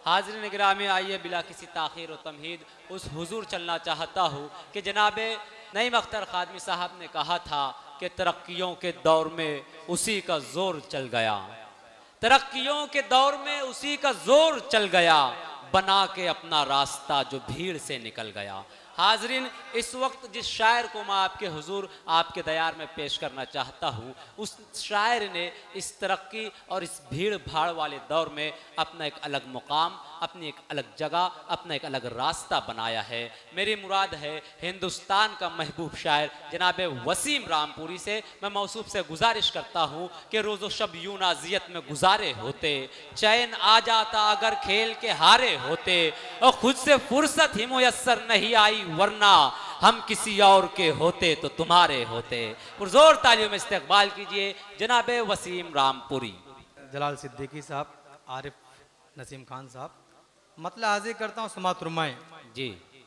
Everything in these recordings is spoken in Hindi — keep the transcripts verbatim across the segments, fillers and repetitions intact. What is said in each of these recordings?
हाज़रीन गिरामी, आइए बिला किसी ताख़ीर और तमहीद उस हुजूर चलना चाहता हूँ कि जनाब नईम अख्तर खादमी साहब ने कहा था कि तरक्कियों के दौर में उसी का जोर चल गया, तरक्कियों के दौर में उसी का जोर चल गया, बना के अपना रास्ता जो भीड़ से निकल गया। हाजरीन, इस वक्त जिस शायर को मैं आपके हुजूर आपके दयार में पेश करना चाहता हूँ, उस शायर ने इस तरक्की और इस भीड़ भाड़ वाले दौर में अपना एक अलग मुकाम, अपनी एक अलग जगह, अपना एक अलग रास्ता बनाया है। मेरी मुराद है हिंदुस्तान का महबूब शायर जनाब वसीम रामपुरी से। मैं मौसूफ से गुजारिश करता हूँ कि रोज़ो शब यूं नाज़ियत में गुजारे होते, चैन आ जाता अगर खेल के हारे होते, और खुद से फुर्सत ही मुयस्सर नहीं आई वरना हम किसी और के होते तो तुम्हारे होते। पुरजोर तालियों में इस्तकबाल कीजिए जनाब वसीम रामपुरी। जलाल सिद्दीकी साहब, आरिफ नसीम खान साहब, मतलब हाजिर करता हूँ समात रुमाएं जी।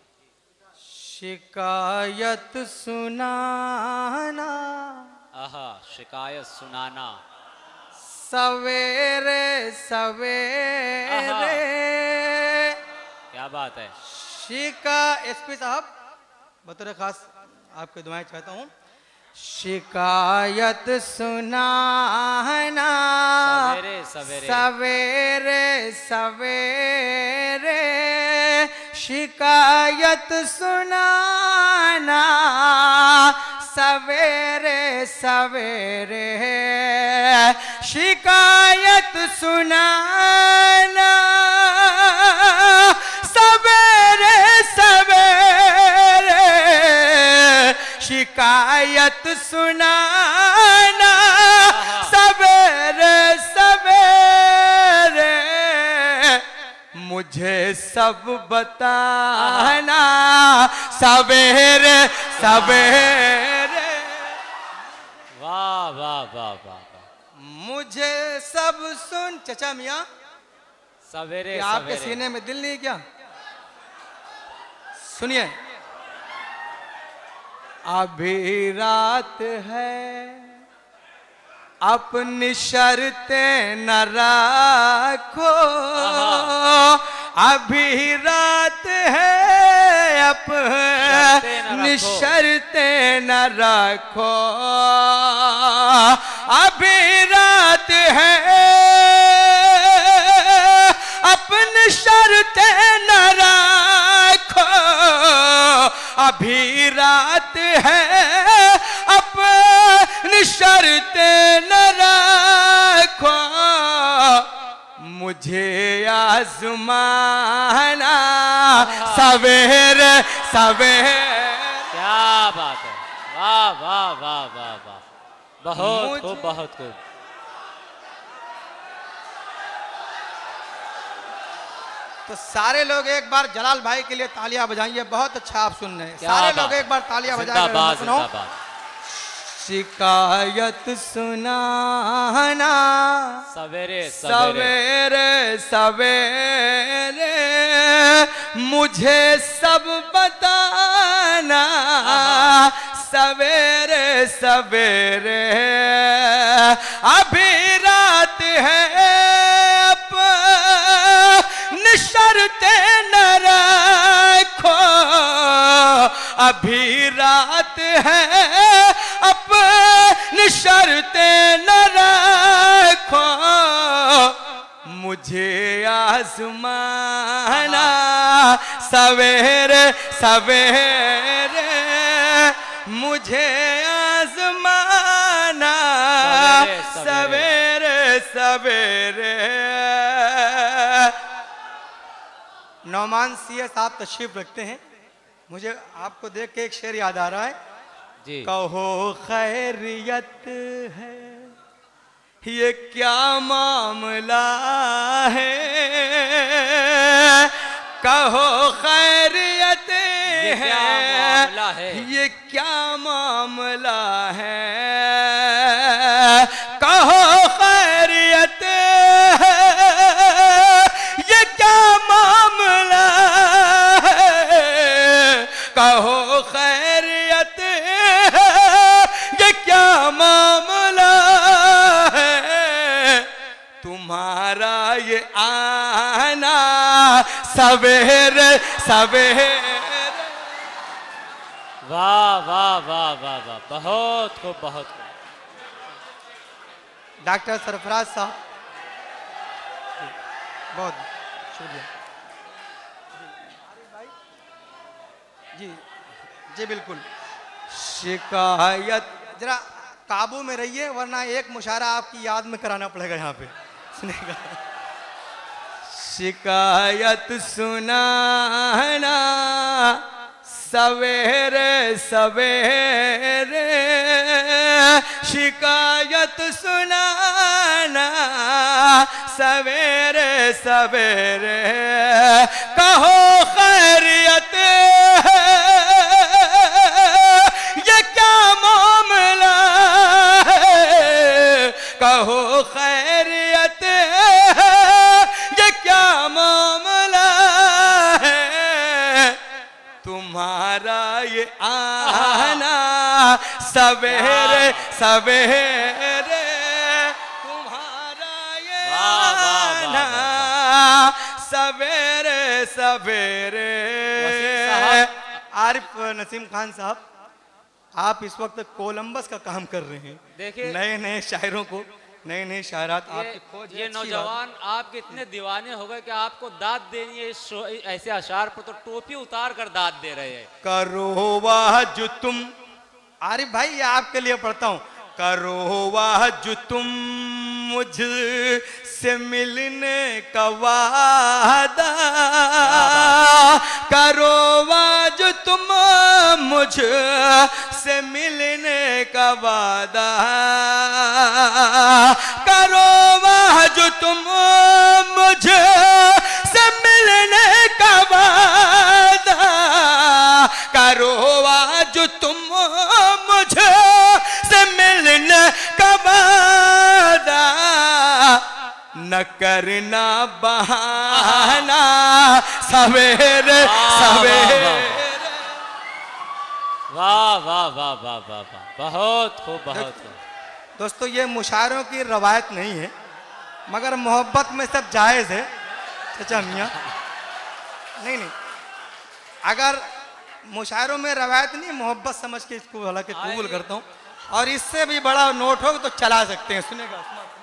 शिकायत सुनाना, आहा, शिकायत सुनाना, सवेरे सवेरे, क्या बात है। शिका एसपी साहब, बतौर खास आपकी दुआएं चाहता हूँ। शिकायत सुनाना सवेरे सवेरे, सवेरे सवेरे, शिकायत सुनाना सवेरे सवेरे, शिकायत सुनाना सवेरे सवेरे, शिकायत सुनाना सवेरे सवेरे, मुझे सब बताना सवेरे सवेरे। वाह वाह वाह वाह, मुझे सब सुन। चचा मियाँ, सवेरे आपके सवेरे। सीने में दिल नहीं क्या? सुनिए, अभी रात है अपनी शर्तें न रखो, अभी रात है अपनी शर्तें न रखो, अभी रात है अपनी शर्तें न रखो, अभी रात है अपनी शर्तें न रखो, मुझे आज़माना सवेरे सवेरे। क्या बात है, वाह वाह वाह वाह वाह, बहुत खूब बहुत खूब। तो सारे लोग एक बार जलाल भाई के लिए तालियां बजाइए, बहुत अच्छा आप सुन रहे हैं। सारे लोग एक बार तालियां बजाइए। शिकायत सुनाना सवेरे सवेरे सवेरे, मुझे सब बताना सवेरे सवेरे, अभी रात है अपनी शर्तें न रखो, अभी रात है अपनी शर्तें न रखो, मुझे आज़माना सवेरे सवेरे, मुझे आज़माना सवेरे सवेरे। नौमान सिया साहब तशरीफ रखते हैं। मुझे आपको देख के एक शेर याद आ रहा है जी। कहो खैरियत है, ये क्या मामला है, कहो खैरियत है, ये क्या मामला है, कहो खैरियत है, ये क्या मामला है, कहो खैरियत है, ये क्या मामला है, तुम्हारा ये आना सवेरे सवेरे। वाह वाह वाह वाह वाह, बहुत खूब बहुत खूब। डॉक्टर सरफराज साहब बहुत शुक्रिया जी जी बिल्कुल। शिकायत जरा काबू में रहिए वरना एक मुशायरा आपकी याद में कराना पड़ेगा यहाँ पे, सुनेगा। शिकायत सुनाना सवेरे सवेरे, शिकायत सुनाना सवेरे सवेरे, कहो खैरियत है ये क्या मामला है, कहो खैरियत है ये क्या मामला है, तुम्हारा ये आना सवेरे सवेरे, तुम्हारा ये आना सवेरे सवेरे। आरिफ नसीम खान साहब, आप इस वक्त कोलंबस का काम कर रहे हैं। देखिए नए नए शायरों को, नए नए शायरात आपकी खोज। ये नौजवान आपके इतने दीवाने हो गए कि आपको दाद देनी है इस ऐसे अशार पर तो टोपी उतार कर दाद दे रहे हैं। करो वाह जो तुम, आरिफ भाई ये आपके लिए पढ़ता हूँ। करो वाह जो तुम मुझसे मिलने का वादा, करो वाह जो तुम मुझसे मिलने का वादा, करो वाह जो तुम मुझसे मिलने का वादा, करो वाह जो तुम मुझसे मिलने का वादा, न करना बहाना सवेरे सवेरे। वाह वाह वाह वाह वाह वाह, बहुत खूब बहुत खूब। दोस्तों ये मुशायरों की रवायत नहीं है मगर मोहब्बत में सब जायज़ है चाचा मियाँ। नहीं नहीं, अगर मुशायरों में रवायत नहीं, मोहब्बत समझ के इसको हालांकि कबूल करता हूँ, और इससे भी बड़ा नोट हो तो चला सकते हैं। सुनेगा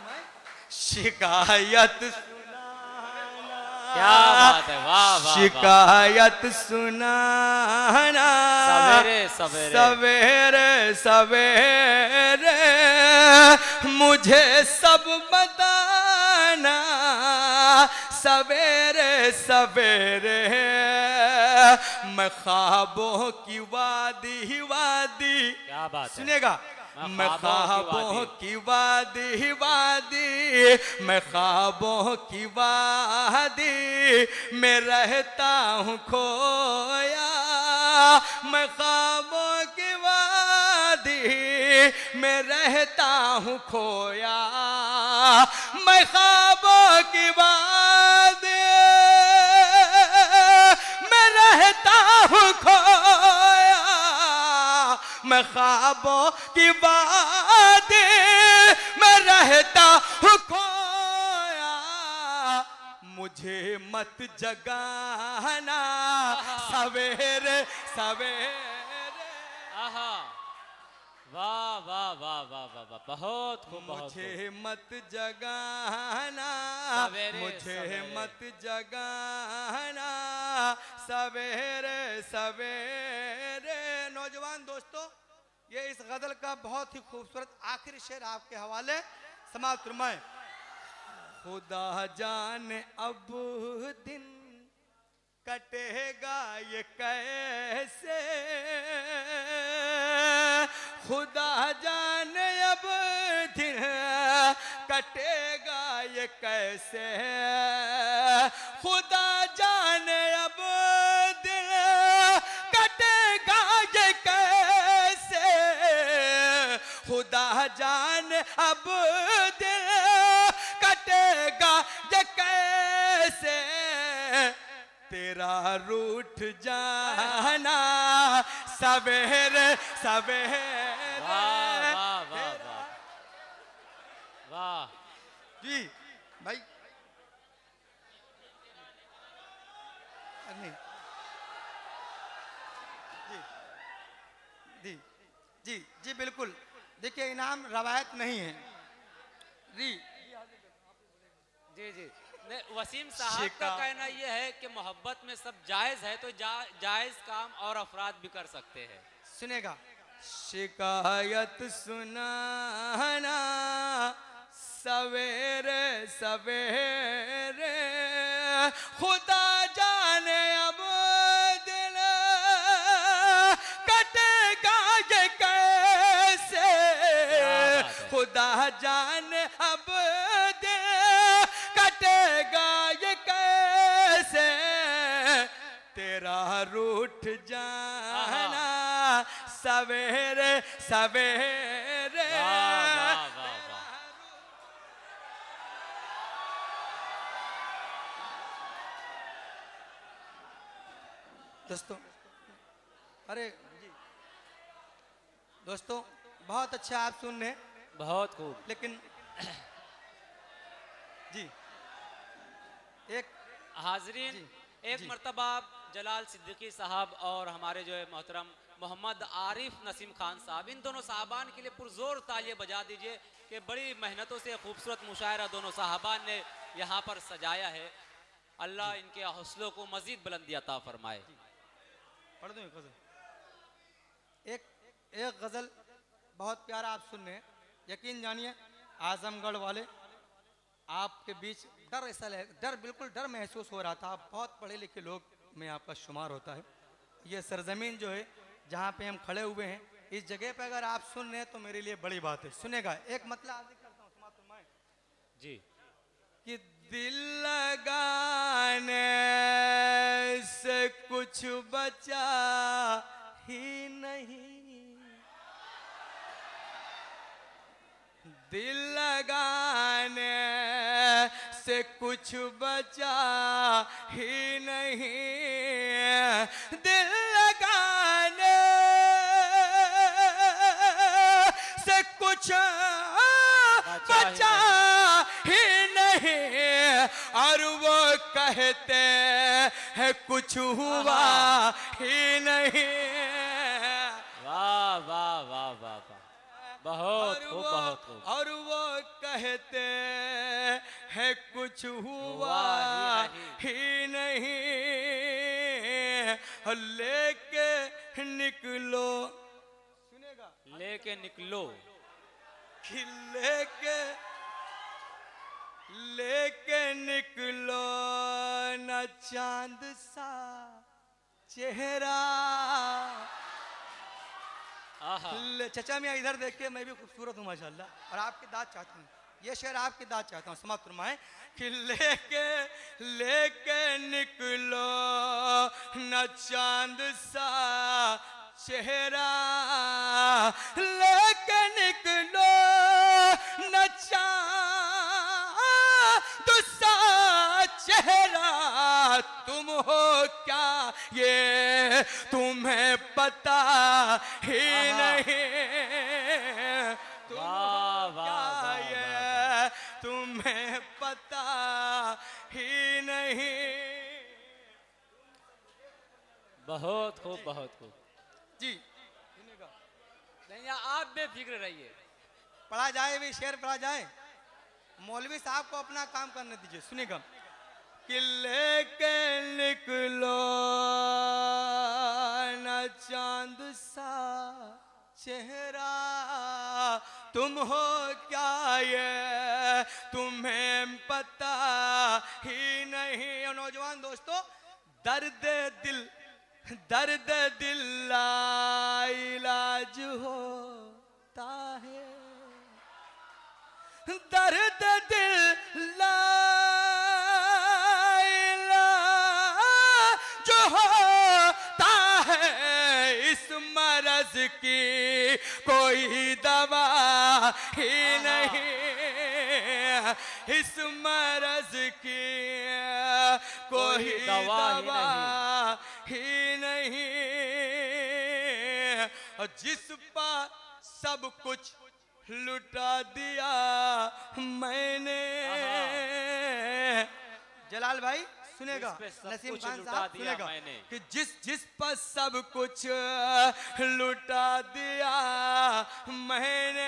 शिकायत सुनाना, क्या बात है, वाह वाह। शिकायत सुनाना सवेरे सवेरे सवेरे सवेरे, मुझे सब बताना सवेरे सवेरे, मैं ख्वाबों की वादी वादी। क्या बात है, सुनेगा। मैं ख्वाबों की वादी वादी, मैं ख्वाबों की वादी में रहता हूँ खोया, मैं ख्वाबों की वादी में रहता हूँ खोया, मैं ख्वाबों की वादी में रहता हूँ खोया, मैं ख्वाबों की वादी में रहता हूँ खोया, मुझे मत जगाना सवेरे सवेरे। आहा, वाह वाह वाह वाह वाह वाह, बहुत खूब बहुत खूब। मुझे मत जगाना, मुझे मत जगाना सवेरे सवेरे। नौजवान दोस्तों, ये इस गजल का बहुत ही खूबसूरत आखिरी शेर आपके हवाले समाप्त फरमाएं। खुदा जाने अब दिन कटेगा ये कैसे, खुदा जाने अब दिन कटेगा ये कैसे, खुदा जाने अब दिन कटेगा ये कैसे, खुदा जाने अब दिन कटेगा ये कैसे, तेरा रूठ जाना सवेरे सवेरे। वाह वाह वाह वाह वाह जी भाई, नहीं जी जी जी जी बिल्कुल। देखिए इनाम रवायत नहीं है जी जी जी नहीं, वसीम साहब का कहना यह है कि मोहब्बत में सब जायज है तो जा, जायज काम और अफराद भी कर सकते हैं। सुनेगा शिकायत सुनाना सवेरे सवेरे खुदा जाने अब दिल कटेगा ये कैसे, खुदा जाने अब दिल कटेगा ये कैसे, तेरा रूठ जाना सवेरे सवेरे। दोस्तों अरे जी दोस्तों बहुत अच्छा आप सुन रहे हैं, बहुत खूब। लेकिन जी एक हाजरीन एक मर्तबा जलाल सिद्दीकी साहब और हमारे जो है मोहतरम मोहम्मद आरिफ नसीम खान साहब, इन दोनों साहबान के लिए पुरजोर तालियां बजा दीजिए कि बड़ी मेहनतों से खूबसूरत मुशायरा दोनों साहबान ने यहाँ पर सजाया है। अल्लाह इनके हौसलों को मजीद बुलंदी अता फरमाए। पढ़ दूं एक गजल, एक एक गजल बहुत प्यारा आप सुन रहे हैं। यकीन जानिए आजमगढ़ वाले आपके बीच डर ऐसा डर बिल्कुल डर महसूस हो रहा था। आप बहुत पढ़े लिखे लोग में आपका शुमार होता है। ये सरजमीन जो है जहाँ पे हम खड़े हुए हैं, इस जगह पे अगर आप सुन रहे हैं तो मेरे लिए बड़ी बात है। सुनेगा एक मतलब आगे करता हूँ जी कि दिल लगाने से कुछ बचा ही नहीं, दिल लगाने से कुछ बचा ही नहीं, दिल लगाने से कुछ बचा ही नहीं, और वो कहते हैं कुछ हुआ ही नहीं। वाह वाह वाह वाह वाह, बहुत खूब बहुत खूब। और वो कहते हैं कुछ हुआ ही नहीं, लेके निकलो, सुनेगा लेके निकलो, लेके लेके निकलो न चांद सा चेहरा। चचा मियाँ इधर देख के मैं भी खूबसूरत हूँ माशाल्लाह, और आपकी दाद चाहता हूँ। ये शेर आपकी दाद चाहता हूँ, समाप्त फरमाएं कि लेके लेके निकलो न चांद सा चेहरा, लेके निकलो न चांद सा चेहरा। तुम हो क्या ये तुम्हें पता ही नहीं, तुम हो क्या ये तुम्हें पता ही नहीं। बहुत खूब बहुत खूब जी नहीं, आप बेफिक्र रहिए, पढ़ा जाए भी शेर पढ़ा जाए। मौलवी साहब को अपना काम करने दीजिए। सुनिएगा कि लेके निकलो न चांद सा चेहरा, तुम हो क्या ये तुम्हें पता ही नहीं। और नौजवान दोस्तों, दर्द दिल दर्द दिल ला इलाज होता है, दर्द दिल ला इलाज होता है, इस मरज की कोई दवा ही नहीं, इस मरज की कोई दवा ही नहीं। और जिस पर सब कुछ लुटा दिया मैंने। जलाल भाई सुनेगा नसीम खान साहब सुनेगा कि जिस जिस पर सब कुछ लुटा दिया मैंने,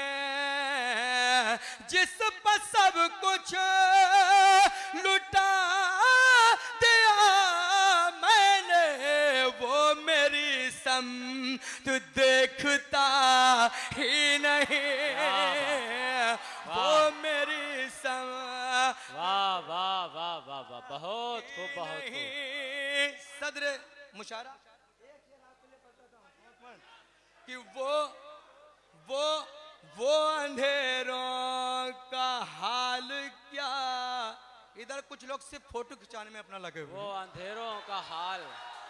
जिस पर सब कुछ लुटा दिया मैंने, वो मेरी सम तू देखता ही नहीं, वो मेरी सम। वाह वाह वाह वाह वाह, बहुत खूब बहुत खूब। सदर मुशारा कि वो वो वो अंधेरों का हाल क्या। इधर कुछ लोग सिर्फ फोटो खिंचाने में अपना लगे हुए। वो अंधेरों का हाल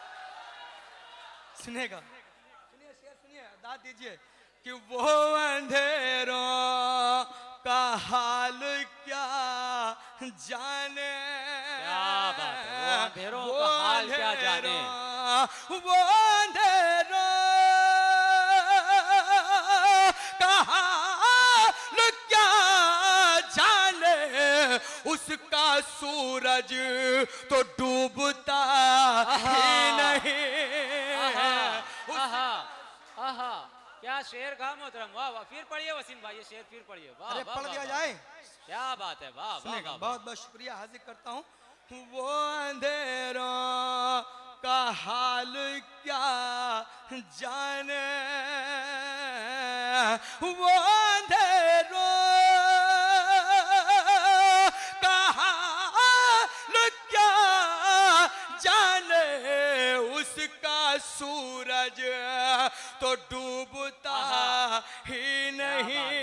सुनेगा, सुनिए शेर सुनिए, दाद दीजिए कि वो अंधेरों का हाल क्या जाने, क्या बात है, वो अंधेरों का हाल क्या जाने, वो अंधेरों का हाल क्या जाने, उसका सूरज तो डूबता ही नहीं। आहा, आहा, क्या शेर का मोहतरम, वाह वाह। फिर पढ़िए वसीम भाई, ये शेर फिर पढ़िए। वाह अरे वाह, पढ़ वाह, दिया वाह, जाए, क्या बात है, वाह वाह वाह। बहुत बहुत शुक्रिया हाजिर करता हूँ। वो अंधेरों का हाल क्या जाने, वो अंधेरों का हाल क्या जाने, उसका सूरज तो डूबता ही नहीं,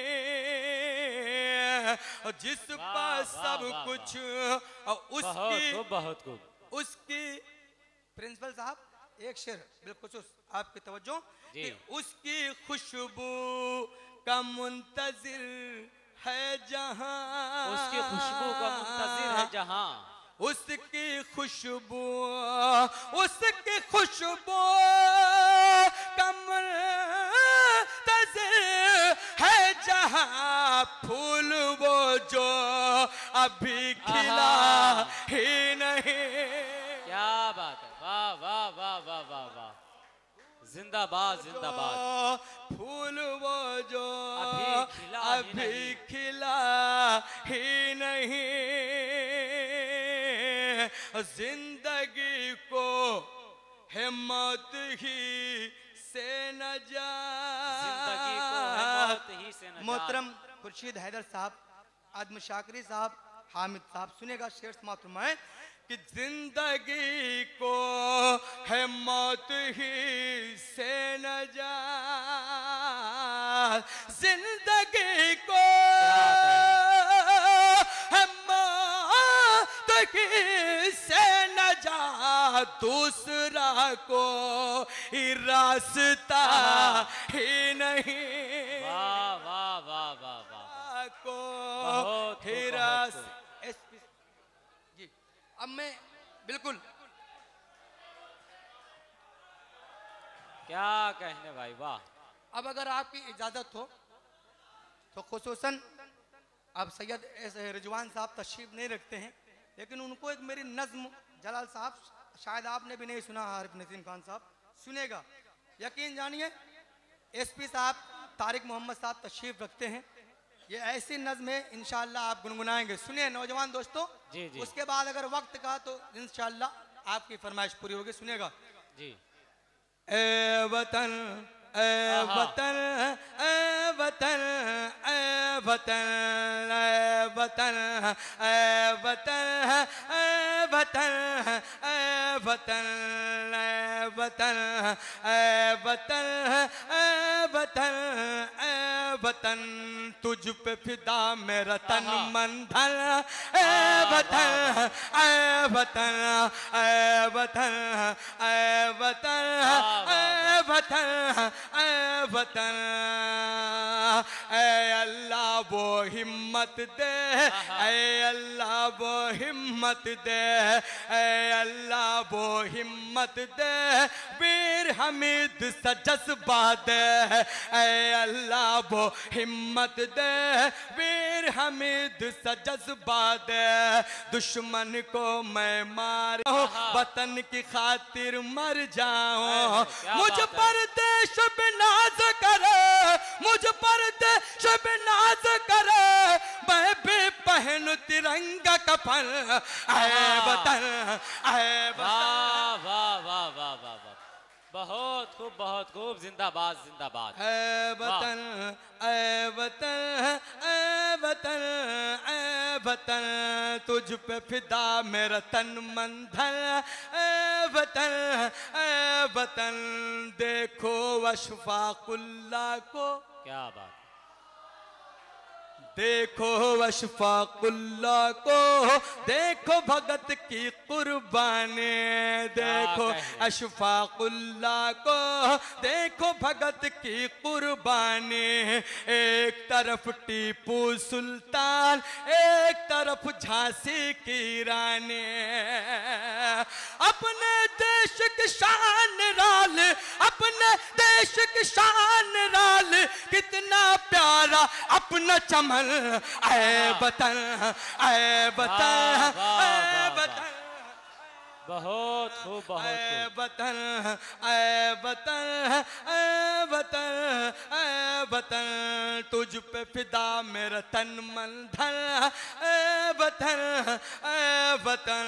जिस पर सब कुछ उसकी बहुत खूब। उसकी प्रिंसिपल साहब एक शेर बिल्कुल आपकी तवज्जो कि उसकी खुशबू का मुंतजिर है जहां, उसकी खुशबू का मुंतजिर है जहां, उसकी खुशबू उसकी खुशबू का मुंतजिर है जहां, फूल वो जो अभी खिला ही नहीं। क्या बात है, वाह वाह वाह वाह वाह वाह, जिंदाबाद जिंदाबाद। फूल वो जो अभी खिला अभी ही खिला ही नहीं, जिंदगी को है मौत ही से न जा, जिंदगी को है मौत ही से न। मोहतरम खुर्शीद हैदर साहब, आदम शाकरी साहब, हामिद साहब सुनेगा शेर समाप्त फरमाएं कि जिंदगी को है मौत ही से न जा, जिंदगी को है मौत ही से न जा, दूसरा को रास्ता ही नहीं। वाह वाह वाह वाह वाह, को बहुत ही खूब, रास्ता। एसपी जी, अब मैं बिल्कुल क्या कहने भाई, वाह। अब अगर आपकी इजाजत हो तो खुसूसन अब सैयद एस रिजवान साहब तशरीफ नहीं रखते हैं, लेकिन उनको एक मेरी नज्म जलाल साहब, शायद आपने भी नहीं सुना, हारिफ नसीम खान साहब सुनेगा, यकीन जानिए। एसपी साहब तारिक मोहम्मद साहब तशरीफ रखते हैं, ये ऐसी नज्म है इंशाअल्लाह आप गुनगुनाएंगे। सुनिए नौजवान दोस्तों जी जी। उसके बाद अगर वक्त का तो इंशाअल्लाह आपकी फरमाइश पूरी होगी। सुनेगा जी। ए वतन ए वतन ए वतन ए वतन ए वतन ए वतन ए वतन ए वतन ए वतन ए वतन ए वतन ए वतन, तुझ पे फिदा मेरा तन मन धन, ए वतन ए वतन ए वतन ए वतन ए वतन ए वतन, ए अल्लाह वो हिम्मत दे, ए अल्लाह वो हिम्मत दे, ए अल्लाह वो हिम्मत दे, वीर हमीद सा जज्बा दे, ए अल्लाह वो हिम्मत दे, वीर हमीद सा जज्बा दे, दुश्मन को मैं मार वतन की खातिर मर जाऊं, मुझ पर देश पे नाज करे, मुझ पर देश पे नाज करे, मैं भी पहनूं तिरंगा कफन, ऐ वतन ऐ वतन। वाह वाह वाह वाह वाह वाह, बहुत खूब बहुत खूब, जिंदाबाद जिंदाबाद। ऐ वतन ऐ वतन ऐ वतन ऐ वतन, तुझ पे फिदा मेरा तन मन धन, ऐ वतन ऐ वतन, देखो अशफाकुल्ला को, क्या बात, देखो अशफाकुल्ला को, देखो भगत की कुर्बानी, देखो अशफाकुल्ला को, देखो भगत की कुर्बानी, एक तरफ टीपू सुल्तान, एक तरफ झांसी की रानी, अपने देश की शान राल, अपने देश की शान राल, कितना प्यारा अपना चमन, ऐ वतन ऐ वतन ऐ वतन, बहुत खूब बहुत ऐ खूब। वतन ऐ वतन ऐ वतन ऐ वतन, तुझ पे फिदा मेरा तन मन धन, ऐ वतन ऐ वतन,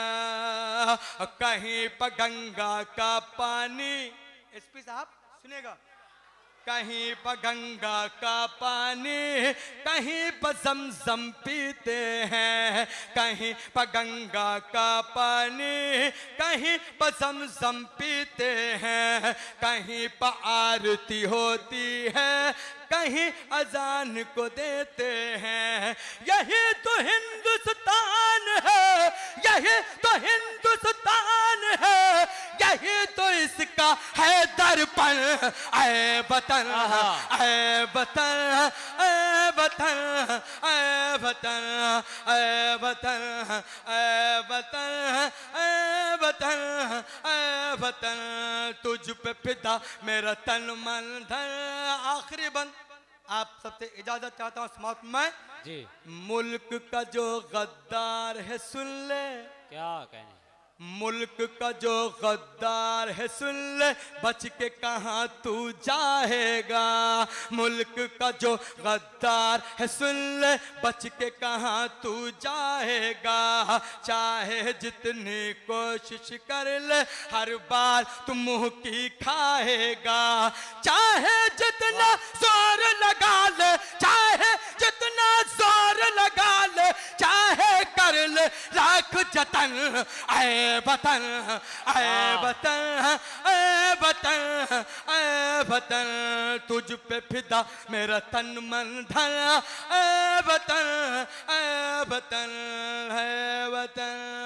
कहीं पर गंगा का पानी, एसपी साहब सुनेगा, कहीं पर गंगा का पानी, कहीं पर जमजम पीते हैं, कहीं पर गंगा का पानी, कहीं पर जमजम पीते हैं, कहीं पर आरती होती है, कहीं अजान को देते हैं, यही तो हिंदुस्तान है, यही तो हिंदुस्तान है, यही तो इसका है दर्पण, ऐ वतन ऐ वतन ऐ वतन ऐ वतन ऐ वतन ऐ वतन ऐ वतन ऐ वतन, तुझ पे फिदा मेरा तन मन धन। आखिरी बंद आप सबसे इजाजत चाहता हूँ समाप्त में जी। मुल्क का जो गद्दार है सुन ले, क्या कहने, मुल्क का जो गद्दार है सुन ले, बच के कहाँ तू जाएगा, मुल्क का जो गद्दार है सुन ले, बच के कहाँ तू जाएगा, चाहे जितनी कोशिश कर ले, हर बार तू मुंह की खाएगा, चाहे जितना जोर लगा ले, चाहे जितना जोर लगा ले, चाहे कर ले लाख जतन, ऐ वतन ऐ वतन ऐ वतन ऐ वतन, तुझ पे फिदा मेरा तन मन धन, ऐ वतन ऐ वतन ऐ वतन।